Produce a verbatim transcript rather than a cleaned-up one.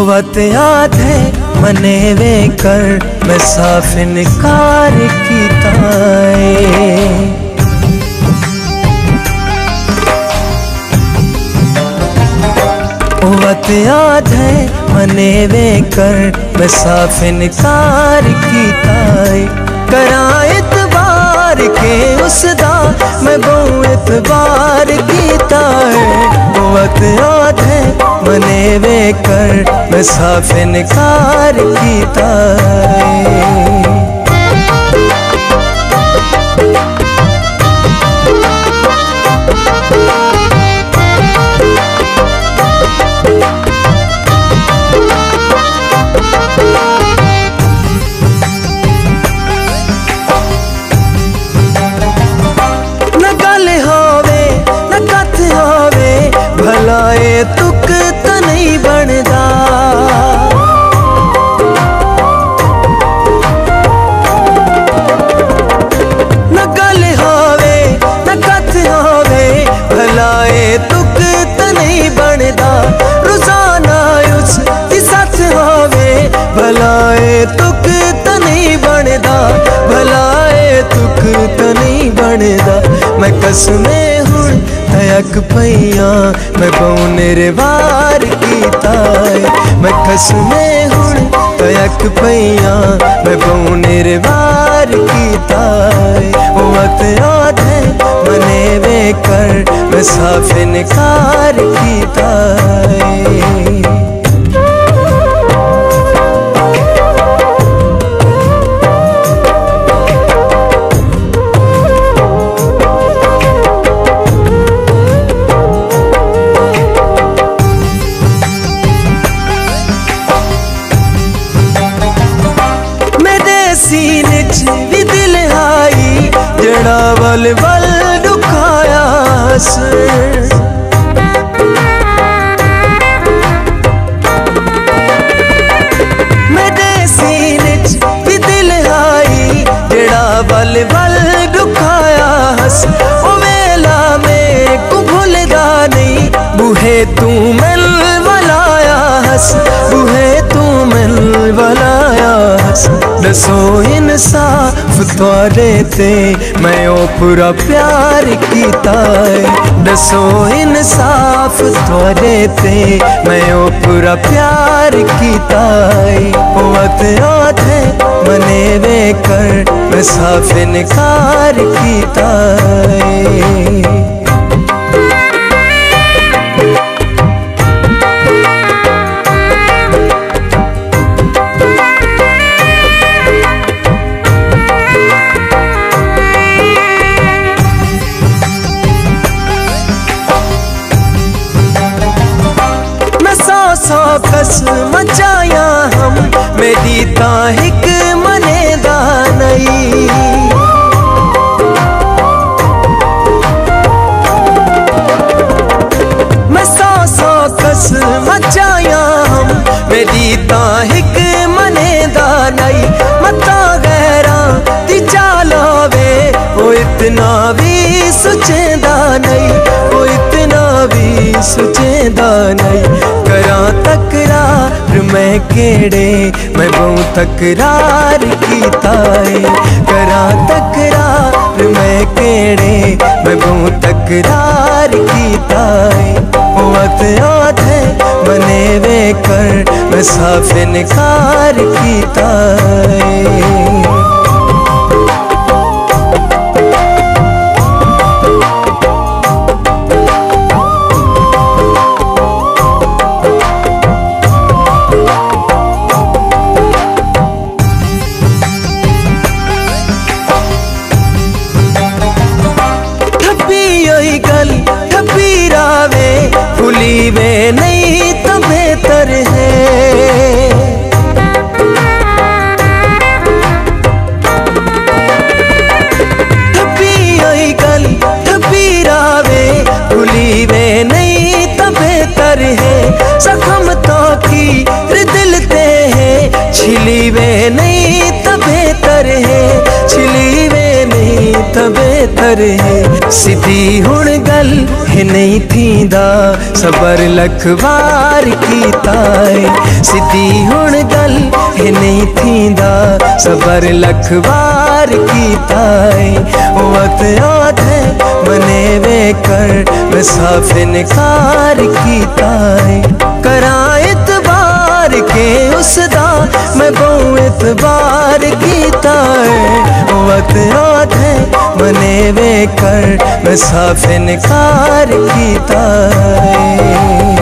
वत याद है मने वे कर मैं साफ इनकार कीता है। वत याद है मने वे कर मैं साफ इनकार कीता है। करा इतबार के उसदा मैं बहु इतबार कीता है। वत याद है मने वे कर मैं साफ इनकार कीता है। भलाए तुक तो नहीं बनदा, न गल होवे न कथ होवे भलाए तुक तो नहीं बनदा। रोजाना उस दी सच होवे भलाए तुक तो नहीं बनदा, भलाए तुक तो नहीं बनदा। मैं कसमें हुण तयक पईया मैं बहु निर्वार कीता है। मैं कसमें हुण तयक पईया मैं बहु निर्वार कीता है। वत याद है मने वे कर मैं साफ इनकार कीता है। सीने च भी दिल आई जड़ा वल वल दुखाया मेरे सीने च भी दिल आई जड़ा वल वल दुखाया हस। ओ वेला में को भूलदा नहीं बूहे तू मिल वलाया हस, बूहे तू मिल वलाया हस। दसो इंसाफ तुआरे ते मैं ओ पूरा प्यार कीता है। दसो इंसाफ तुआरे ते मैं ओ पूरा प्यार कीता है। वत याद है मने वे कर मैं साफ इनकार कीता है। सौ कसम चाया हम मेरी ताहिक मने दा नहीं। मैं सौ सौ कसम चाया हम मेरी ताहिक मने दा नहीं। मता गैरा दी चालावे वो इतना भी सुचेंदा नहीं, वो इतना भी सुचेंदा नहीं। करा तकरार मैं केड़े मैं बहु तकरार कीता है। करा तकरार मैं केड़े मैं बहु तकरार कीता है। वत याद है मने वे कर मैं साफ इनकार कीता है। गल ठपी रावे भूली वे नहीं तो बेहतर है। ठपी आई गल ठपी रावे भूली वे नहीं तो बेहतर है। जख्म तो की दिल ते है छिली वे नहीं तो बेहतर है, छिली वे नहीं तो बेहतर है। सिधी हुण गल ही नहीं थींदा सबर लख वार कीता है। सिधी हुण गल ही नहीं थींदा सबर लख वार कीता है। वक्त याद है मने वे कर मैं साफ इनकार कीता है। करा इतबार के उसदा मैं बहु इतबार कीता है। वक्त याद है मने वे कर मैं साफ इनकार कीता है।